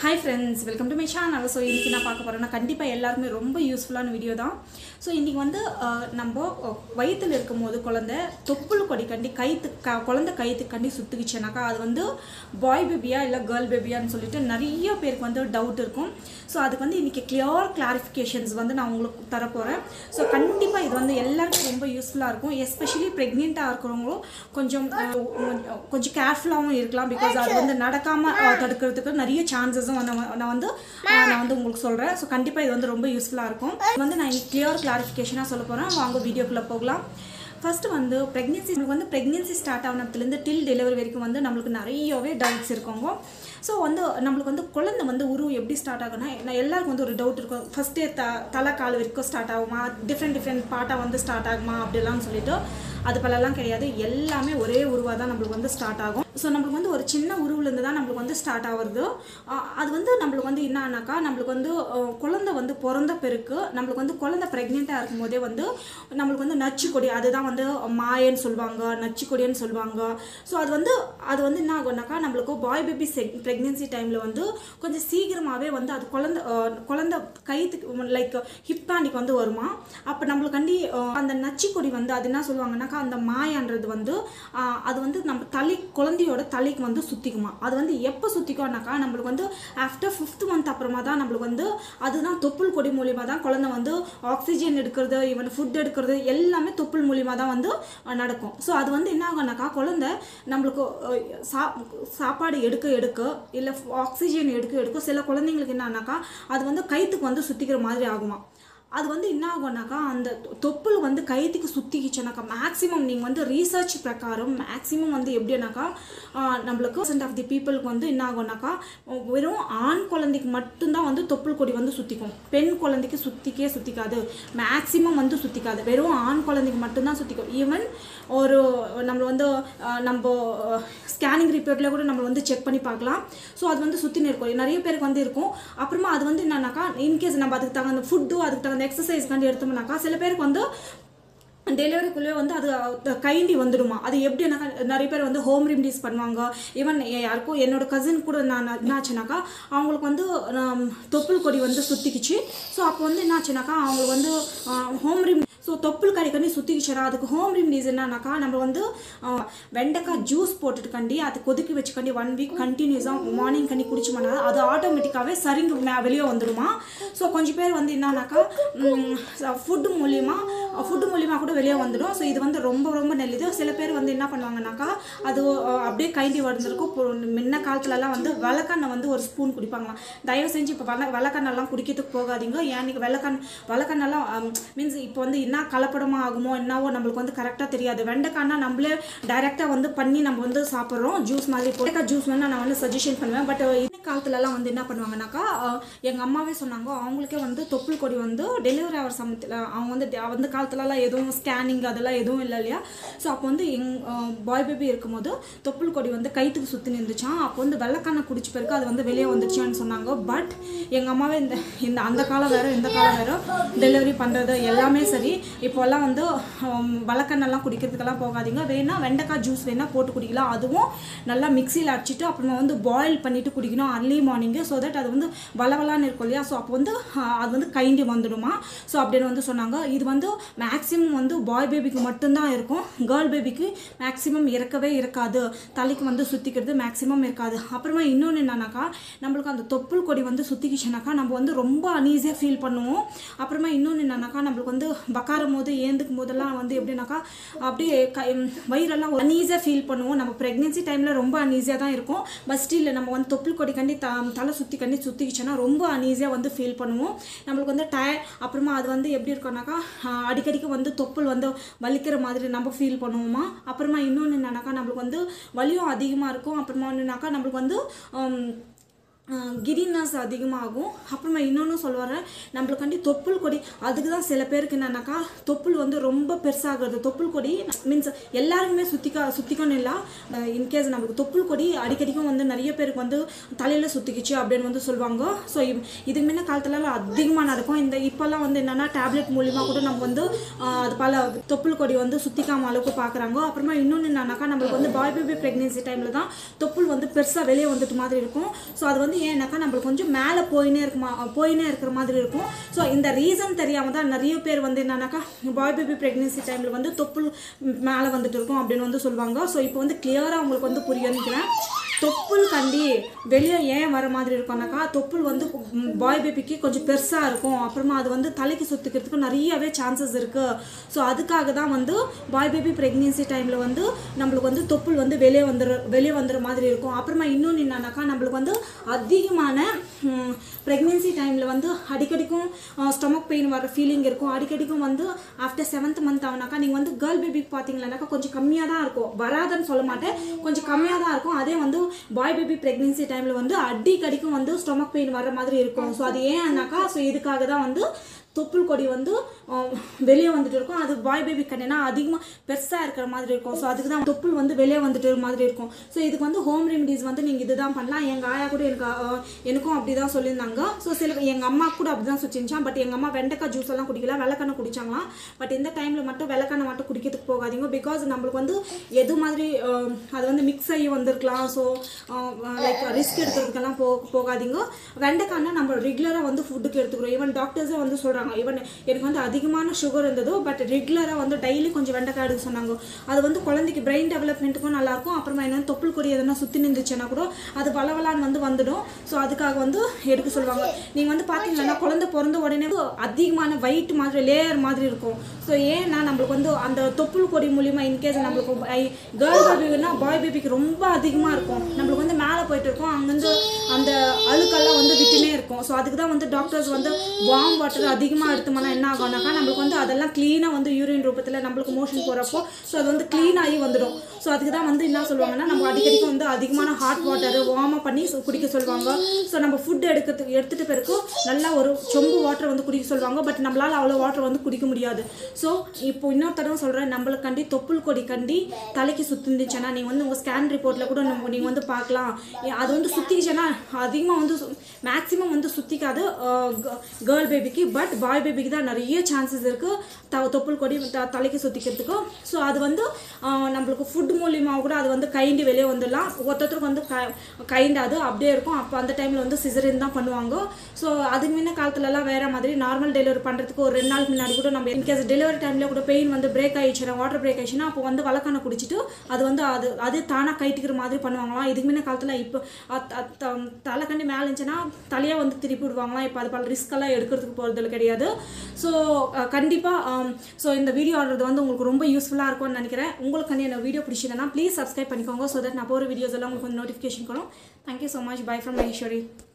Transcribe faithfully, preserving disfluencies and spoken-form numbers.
Hi friends, welcome to my channel. So இன்னைக்கு நான் பார்க்க போறேன்னா கண்டிப்பா எல்லாருமே ரொம்ப யூஸ்ஃபுல்லான வீடியோ தான். So இன்னைக்கு வந்து நம்ம வயித்துல இருக்கும்போது குழந்தை தொப்புள் கொடி கண்டி கைத்து குழந்தை கைத்து கண்டி சுத்துக்கிச்சேனாக்கா அது வந்து பாய் பேபியா இல்ல கேர்ள் பேபியான்னு சொல்லிட்டு நிறைய பேருக்கு வந்து டவுட் இருக்கும். So அதுக்கு வந்து இன்னைக்கு கிளியர் கிளாரிஃபிகேஷன்ஸ் வந்து நான் உங்களுக்கு தர போறேன். So கண்டிப்பா இது வந்து எல்லாருக்கும் ரொம்ப யூஸ்ஃபுல்லா இருக்கும். எஸ்பெஷலி பிரெக்னன்ட்டா இருக்கறவங்க கொஞ்சம் கொஞ்சம் கேர்ஃபுல்லாவும் இருக்கலாம் because அது வந்து நடக்காம தடுக்கிறதுக்கு நிறைய சான்சஸ் நான் வந்து நான் வந்து உங்களுக்கு சொல்றேன். சோ கண்டிப்பா இது வந்து ரொம்ப யூஸ்ஃபுல்லா இருக்கும். வந்து நான் கிளியர் கிளாரிஃபிகேஷனா சொல்ல போறேன். வாங்க வீடியோக்குள்ள போகலாம். First வந்து pregnancy நமக்கு வந்து pregnancy ஸ்டார்ட் ஆனதுல இருந்து till delivery வரைக்கும் வந்து நமக்கு நிறையவே டவுட்ஸ் இருக்குங்க. சோ வந்து நமக்கு வந்து குழந்தை வந்து உரு எப்படி ஸ்டார்ட் ஆகுனா எல்லாருக்கும் வந்து ஒரு டவுட் இருக்கும். ஃபர்ஸ்ட் தலை கால் வரைக்கும் ஸ்டார்ட் ஆகுமா டிஃபரண்ட் டிஃபரண்ட் பார்ட்டா வந்து ஸ்டார்ட் ஆகுமா அப்படிலாம் சொல்லிட்டு அது பலலாம் கிடையாது. எல்லாமே ஒரே உருவா தான் நமக்கு வந்து ஸ்டார்ட் ஆகும். சோ நமக்கு வந்து ஒரு சின்ன உருவுல இருந்து தான் நமக்கு வந்து ஸ்டார்ட் ஆகுது. அது வந்து நமக்கு வந்து என்னன்னாக்கா நமக்கு வந்து குழந்தை வந்து பிறந்த பிறகு நமக்கு வந்து குழந்தை பிரெக்னென்ட்டா இருக்கும்போதே வந்து நமக்கு வந்து நச்சுக்கொடி அதுதான் வந்து மாயன்னு சொல்லுவாங்க நச்சுக்கொடின்னு சொல்லுவாங்க. ஸோ அது வந்து அது வந்து என்ன ஆகும்னாக்கா நம்மளுக்கு பாய் பேபி பிரெக்னன்சி டைம்ல வந்து கொஞ்சம் சீக்கிரமாவே வந்து அது குழந்தை குழந்தை கைத்துக்கு லைக் ஹிப்பானிக்கு வந்து வருமா. அப்போ நம்மளுக்கு கண்டி அந்த நச்சுக்கொடி வந்து அது என்ன சொல்லுவாங்கன்னா அந்த மாயன்றது வந்து அது வந்து நம்ம தலை குழந்தையோட தலைக்கு வந்து சுத்திக்குமா. அது வந்து எப்போ சுத்திக்கும்னாக்கா நம்மளுக்கு வந்து ஆஃப்டர் ஃபிஃப்த் மந்த் அப்புறமா தான் நம்மளுக்கு வந்து அதுதான் தொப்புள் கொடி மூலியமா தான் குழந்தை வந்து ஆக்சிஜன் எடுக்கிறது ஈவன் ஃபுட் எடுக்கிறது எல்லாமே தொப்புள் மூலியமா தான் வந்து நடக்கும். ஸோ அது வந்து என்ன ஆகும்னாக்கா குழந்தை நம்மளுக்கு சா சாப்பாடு எடுக்க எடுக்க இல்லை ஆக்சிஜன் எடுக்க எடுக்க சில குழந்தைங்களுக்கு என்னன்னாக்கா அது வந்து கைத்துக்கு வந்து சுத்திக்கிற மாதிரி ஆகுமா. அது வந்து என்ன ஆகும்னாக்கா அந்த தொப்புள் வந்து கைத்துக்கு சுத்திக்கிச்சுனாக்கா மேக்ஸிமம் நீங்கள் வந்து ரீசர்ச் பிரகாரம் மேக்ஸிமம் வந்து எப்படின்னாக்கா நம்மளுக்கு பர்சன்ட் ஆஃப் தி பீப்புளுக்கு வந்து என்ன ஆகும்னாக்கா வெறும் ஆண் குழந்தைக்கு மட்டும்தான் வந்து தொப்புள் கொடி வந்து சுற்றிக்கும். பெண் குழந்தைக்கு சுற்றிக்கே சுற்றிக்காது. மேக்ஸிமம் வந்து சுற்றிக்காது. வெறும் ஆண் குழந்தைக்கு மட்டும்தான் சுற்றிக்கும். ஈவன் ஒரு நம்ம வந்து நம்ம ஸ்கேனிங் ரிப்போர்ட்டில் கூட நம்ம வந்து செக் பண்ணி பார்க்கலாம். ஸோ அது வந்து சுற்றின்னு இருக்கும். நிறைய பேருக்கு வந்து இருக்கும். அப்புறமா அது வந்து என்னன்னாக்கா இன்கேஸ் நம்ம அதுக்கு தகுந்த ஃபுட்டு அதுக்கு தகுந்த எக்ஸசைஸ் கண்டு எடுத்தோம்னாக்கா சில பேருக்கு வந்து டெலிவரிக்குள்ளே வந்து அது கைண்டி வந்துடுமா. அது எப்படி நிறைய பேர் வந்து ஹோம் ரெமிடிஸ் பண்ணுவாங்க. ஈவன் யாருக்கும் என்னோட கசின் கூட நான் என்னாச்சுனாக்கா அவங்களுக்கு வந்து தொப்புள் கொடி வந்து சுற்றிக்கிச்சு. ஸோ அப்போ வந்து என்னாச்சுனாக்கா அவங்களுக்கு வந்து ஹோம் ரெமிடி ஸோ தொப்புள் கறி கண்டி சுற்றிக்கிச்சுனா அதுக்கு ஹோம் ரெமிடிஸ் என்னன்னாக்கா நம்ம வந்து வெண்டைக்காய் ஜூஸ் போட்டுட்டு கண்டி அது கொதிக்கி வச்சு கண்டி ஒன் வீக் கண்டினியூஸாக மார்னிங் கண்டி குடிச்சோம்னா அது ஆட்டோமேட்டிக்காகவே சரிங்கு வெளியே வந்துடுமா. ஸோ கொஞ்சம் பேர் வந்து என்னன்னாக்கா ஃபுட்டு மூலியமா ஃபுட்டு மூலியமாக கூட வெளியே வந்துடும். ஸோ இது வந்து ரொம்ப ரொம்ப நல்லது. சில பேர் வந்து என்ன பண்ணுவாங்கனாக்கா அது அப்படியே கைண்டி வந்துருக்கும். முன்ன காலத்துலலாம் வந்து விளக்கெண்ணெய் வந்து ஒரு ஸ்பூன் குடிப்பாங்களாம். தயவு செஞ்சு இப்போ வெள்ள விளக்கெண்ணெல்லாம் குடிக்கிறதுக்கு போகாதீங்க. ஏன் நீங்கள் விளக்கண் விளக்கெண்ணெல்லாம் மீன்ஸ் இப்போ வந்து என்ன கலப்படமாக ஆகுமோ என்னவோ நம்மளுக்கு வந்து கரெக்டாக தெரியாது. வெண்டைக்காய்னா நம்மளே டைரெக்டாக வந்து பண்ணி நம்ம வந்து சாப்பிட்றோம் ஜூஸ் மாதிரி. வெண்டைக்காய் ஜூஸ் வந்து நான் வந்து சஜஷன் பண்ணுவேன். பட் இந்த காலத்துலலாம் வந்து என்ன பண்ணுவாங்கனாக்கா எங்கள் அம்மாவே சொன்னாங்க அவங்களுக்கே வந்து தொப்புள் கொடி வந்து டெலிவரி ஆகிற சமயத்தில் அவங்க வந்து அந்த காலத்துலலாம் எதுவும் ஸ்கேனிங் அதெல்லாம் எதுவும் இல்லை இல்லையா. ஸோ அப்போ வந்து எங் பாய் பேபி இருக்கும்போது தொப்புள் கொடி வந்து கைத்துக்கு சுற்றி நின்றுச்சான். அப்போ வந்து வெள்ளைக்கான குடிச்ச பிறகு அது வந்து வெளியே வந்துருச்சான்னு சொன்னாங்க. பட் எங்கள் அம்மாவே இந்த இந்த அந்த காலம் வேறு இந்த காலம் வேறு டெலிவரி பண்ணுறது எல்லாமே சரி. இப்போல்லாம் வந்து வழக்கெண்ணெல்லாம் குடிக்கிறதுக்கெல்லாம் போகாதீங்க. வேணா வெண்டைக்காய் ஜூஸ் வேணா போட்டு குடிக்கலாம். அதுவும் நல்லா மிக்சியில் அடிச்சுட்டு அப்புறமா வந்து பாயில் பண்ணிட்டு குடிக்கணும் அர்லி மார்னிங்கு. ஸோ தட் அது வந்து வளவலான்னு இருக்கும் இல்லையா. ஸோ அப்போ வந்து அது வந்து கைண்டி வந்துடுமா. ஸோ அப்படின்னு வந்து சொன்னாங்க. இது வந்து மேக்ஸிமம் வந்து பாய் பேபிக்கு மட்டும்தான் இருக்கும். கேர்ள் பேபிக்கு மேக்ஸிமம் இருக்கவே இருக்காது. தலைக்கு வந்து சுற்றிக்கிறது மேக்ஸிமம் இருக்காது. அப்புறமா இன்னொன்று என்னன்னாக்கா நம்மளுக்கு அந்த தொப்புள் கொடி வந்து சுற்றிக்கிச்சுனாக்கா நம்ம வந்து ரொம்ப அன்ஈஸியாக ஃபீல் பண்ணுவோம். அப்புறமா இன்னொன்று என்னன்னாக்கா நம்மளுக்கு வந்து பக்காரும் போது ஏந்துக்கும் போதெல்லாம் வந்து எப்படின்னாக்கா அப்படியே கை வயிறெல்லாம் அன்ஈஸியாக ஃபீல் பண்ணுவோம். நம்ம ப்ரெக்னென்சி டைமில் ரொம்ப அன்ஈஸியாக தான் இருக்கும். பட் ஸ்டில் நம்ம வந்து தொப்புள் கொடி கண்டி த தலை சுற்றி கண்டி சுற்றிக்கிச்சோன்னா ரொம்ப அன்ஈஸியாக வந்து ஃபீல் பண்ணுவோம். நம்மளுக்கு வந்து டய அப்புறமா அது வந்து எப்படி இருக்கும்னாக்கா அடிக்கடிக்கு வந்து தொப்புள் வந்து வலிக்கிற மாதிரி நம்ம ஃபீல் பண்ணுவோமா. அப்புறமா இன்னொன்று என்னன்னாக்கா நம்மளுக்கு வந்து வலியும் அதிகமாக இருக்கும். அப்புறமா என்னன்னாக்கா நம்மளுக்கு வந்து கிரினஸ் அதிகமாகும். அப்புறமா இன்னொன்று சொல்லுவார் நம்மளுக்காண்டி தொப்புள் கொடி அதுக்கு தான் சில பேருக்கு என்னன்னாக்கா தொப்புள் வந்து ரொம்ப பெருசாகிறது. தொப்புள் கொடி மீன்ஸ் எல்லாருக்குமே சுற்றிக்கா சுற்றிக்கணும் இல்லை. இன்கேஸ் நம்மளுக்கு தொப்புள் கொடி அடிக்கடிக்கும் வந்து நிறைய பேருக்கு வந்து தலையில் சுற்றிக்கிச்சு அப்படின்னு வந்து சொல்லுவாங்க. ஸோ இதுக்கு முன்ன காலத்துலலாம் அதிகமாக நடக்கும். இந்த இப்போல்லாம் வந்து என்னென்னா டேப்லெட் மூலிமா கூட நம்ம வந்து அது பல தொப்புள் கொடி வந்து சுற்றிக்காம அளவுக்கு பார்க்குறாங்க. அப்புறமா இன்னொன்று என்னன்னாக்கா நம்மளுக்கு வந்து பாய் பேபி ப்ரெக்னென்சி டைமில் தான் தொப்புள் வந்து பெருசாக வெளியே வந்துட்டு மாதிரி இருக்கும். ஸோ அது வந்து வந்து ஏன்னாக்கா நம்மளுக்கு கொஞ்சம் மேலே போயினே இருக்குமா போயினே இருக்கிற மாதிரி இருக்கும். ஸோ இந்த ரீசன் தெரியாமல் தான் நிறைய பேர் வந்து என்னன்னாக்கா பாய் பேபி ப்ரெக்னென்சி டைமில் வந்து தொப்புள் மேலே வந்துட்டு இருக்கும் அப்படின்னு வந்து சொல்லுவாங்க. ஸோ இப்போ வந்து கிளியராக உங்களுக்கு வந்து புரியும்னுக்கிறேன். தொப்புள் கண்டி வெளியே ஏன் வர மாதிரி இருக்கும்னாக்கா தொப்புள் வந்து பாய் பேபிக்கு கொஞ்சம் பெருசாக இருக்கும். அப்புறமா அது வந்து தலைக்கு சுற்றிக்கிறதுக்கு நிறையவே சான்சஸ் இருக்குது. ஸோ அதுக்காக தான் வந்து பாய் பேபி ப்ரெக்னென்சி டைமில் வந்து நம்மளுக்கு வந்து தொப்புள் வந்து வெளியே வந்துரு வெளியே வந்துடுற மாதிரி இருக்கும். அப்புறமா இன்னொன்று என்னன்னாக்கா நம்மளுக்கு வந்து அதிகமான ப்ரெக்னென்சி டைமில் வந்து அடிக்கடிக்கும் ஸ்டொமக் பெயின் வர ஃபீலிங் இருக்கும். அடிக்கடிக்கும் வந்து ஆஃப்டர் செவன்த் மந்த் ஆகுனாக்கா நீங்கள் வந்து கேர்ள் பேபிக்கு பார்த்தீங்கன்னாக்கா கொஞ்சம் கம்மியாக தான் இருக்கும். வராதுன்னு சொல்ல மாட்டேன், கொஞ்சம் கம்மியாக தான் இருக்கும். அதே வந்து பாய் பேபி ப்ரெக்னென்சி டைமில் வந்து அடிக்கடிக்கும் வந்து ஸ்டொமக் பெயின் வர மாதிரி இருக்கும். ஸோ அது ஏன்னாக்கா ஸோ இதுக்காக தான் வந்து தொப்புள் கொடி வந்து வெளியே வந்துட்டு இருக்கும். அது பாய் பேபி கண்டினா அதிகமாக பெருசாக இருக்கிற மாதிரி இருக்கும். ஸோ அதுக்கு தான் தொப்புள் வந்து வெளியே வந்துட்டு மாதிரி இருக்கும். ஸோ இதுக்கு வந்து ஹோம் ரெமிடிஸ் வந்து நீங்கள் இதுதான் பண்ணலாம். எங்கள் ஆயா கூட எனக்கு எனக்கும் அப்படி தான் சொல்லியிருந்தாங்க. ஸோ சில எங்கள் அம்மா கூட அப்படி தான் சொல்லிச்சான். பட் எங்கள் அம்மா வெண்டைக்காய் ஜூஸ் எல்லாம் குடிக்கல, வெள்ளக்கண்ணை குடிச்சாங்களாம். பட் இந்த டைமில் மட்டும் வெள்ளக்கண்ணை மட்டும் குடிக்கிறதுக்கு போகாதீங்க. பிகாஸ் நம்மளுக்கு வந்து எது மாதிரி அது வந்து மிக்ஸ் ஆகி வந்திருக்கலாம். ஸோ லைக் ரிஸ்க் எடுக்கிறதுக்கெல்லாம் போ போகாதீங்க. வெண்டைக்காய்னா நம்ம ரெகுலராக வந்து ஃபுட்டுக்கு எடுத்துக்கிறோம். ஈவன் டாக்டர்ஸே வந்து சொல்கிறாங்க, ஈவன் எனக்கு வந்து அதிகமான சுகர் இருந்ததோ பட் ரெகுலராக வந்து டெய்லி கொஞ்சம் வெண்டைக்காய் எடுக்க சொன்னாங்க. அது வந்து குழந்தைக்கு பிரெயின் டெவலப்மெண்ட்டுக்கும் நல்லாயிருக்கும். அப்புறமா என்ன தொப்புள் கொடி எதனா சுற்றி நின்றுச்சுன்னா கூட அது வளவலான்னு வந்து வந்துடும். ஸோ அதுக்காக வந்து எடுக்க சொல்லுவாங்க. நீங்கள் வந்து பார்த்தீங்கன்னா குழந்தை பிறந்த உடனே அதிகமான வெயிட் மாதிரி லேயர் மாதிரி இருக்கும். ஸோ ஏன்னா நம்மளுக்கு வந்து அந்த தொப்புள் கொடி மூலியமாக இன்கேஸ் நம்மளுக்கு கேர்ள் பேபின்னா பாய் பேபிக்கு ரொம்ப அதிகமாக இருக்கும். நம்மளுக்கு வந்து மேலே போயிட்டு இருக்கும், அங்கேருந்து அந்த அழுக்கெல்லாம் வந்து விட்டுனே இருக்கும். ஸோ அதுக்கு தான் வந்து டாக்டர்ஸ் வந்து வார்ம் வாட்டர் அதிகமாக எடுத்தோம்னா என்ன ஆகும்னாக்கா நம்மளுக்கு வந்து அதெல்லாம் க்ளீனாக வந்து யூரின் ரூபத்தில் நம்மளுக்கு மோஷன் போகிறப்போ ஸோ அது வந்து க்ளீன் ஆகி வந்துடும். ஸோ அதுக்கு தான் வந்து என்ன சொல்லுவாங்கன்னா நம்ம அடிக்கடிக்கு வந்து அதிகமான ஹாட் வாட்டர் வார்மாக பண்ணி குடிக்க சொல்லுவாங்க. ஸோ நம்ம ஃபுட் எடுக்கிறதுக்கு எடுத்துகிட்ட பிறகு நல்லா ஒரு சொம்பு வாட்டர் வந்து குடிக்க சொல்லுவாங்க. பட் நம்மளால் அவ்வளோ வாட்டர் வந்து குடிக்க முடியாது. ஸோ இப்போ இன்னொரு தடவை சொல்கிறேன், நம்மளுக்கு கண்டி தொப்புள் கொடி கண்டி தலைக்கு சுற்றிருந்துச்சுன்னா நீங்கள் வந்து உங்கள் ஸ்கேன் ரிப்போர்ட்டில் கூட நம்ம நீங்கள் வந்து பார்க்கலாம். அது வந்து சுற்றிச்சுன்னா அதிகமாக வந்து மேக்ஸிமம் வந்து சுற்றிக்காது கேர்ள் பேபிக்கு. பட் பாய் பேபிக்கு தான் நிறைய சான்சஸ் இருக்குது த தொப்புள் கொடி த தலைக்கு சுற்றிக்கிறதுக்கு. ஸோ அது வந்து நம்மளுக்கு ஃபுட் மூலியமாக கூட அது வந்து கைண்டு வெளியே வந்துடலாம். ஒருத்தருக்கு வந்து க கைண்டாது அப்படியே இருக்கும். அப்போ அந்த டைமில் வந்து சிசரின் தான் பண்ணுவாங்க. ஸோ அதுக்கு முன்ன காலத்துலலாம் வேறு மாதிரி நார்மல் டெலிவரி பண்ணுறதுக்கு ஒரு ரெண்டு நாள் முன்னாடி கூட நம்ம இன்கேஸ் டெலிவரி டைமில் கூட பெயின் வந்து பிரேக் ஆகிடுச்சுன்னா வாட்டர் பிரேக் ஆகிடுச்சுன்னா அப்போ வந்து வழக்கான குடிச்சிட்டு அது வந்து அது அது தானாக கைட்டிக்கிற மாதிரி பண்ணுவாங்களாம். இதுக்கு முன்ன காலத்தில் இப்போ தலை கண்டி மேலே இருந்துச்சுன்னா தலையாக வந்து திருப்பி விடுவாங்களாம். இப்போ அது பல ரிஸ்கெல்லாம் எடுக்கிறதுக்கு போகிறதுல கிடையாது. ஸோ கண்டிப்பாக ஸோ இந்த வீடியோ ஆடுறது வந்து உங்களுக்கு ரொம்ப யூஸ்ஃபுல்லாக இருக்கும்னு நினைக்கிறேன். உங்களுக்கு வந்து என்ன வீடியோ பிடிச்சதுன்னா ப்ளீஸ் சப்ஸ்கிரைப் பண்ணிக்கோங்க. ஸோ தட் நான் போகிற வீடியோஸ் எல்லாம் உங்களுக்கு வந்து நோட்டிஃபிகேஷன் வரும். Thank you so much. Bye from Maheswari.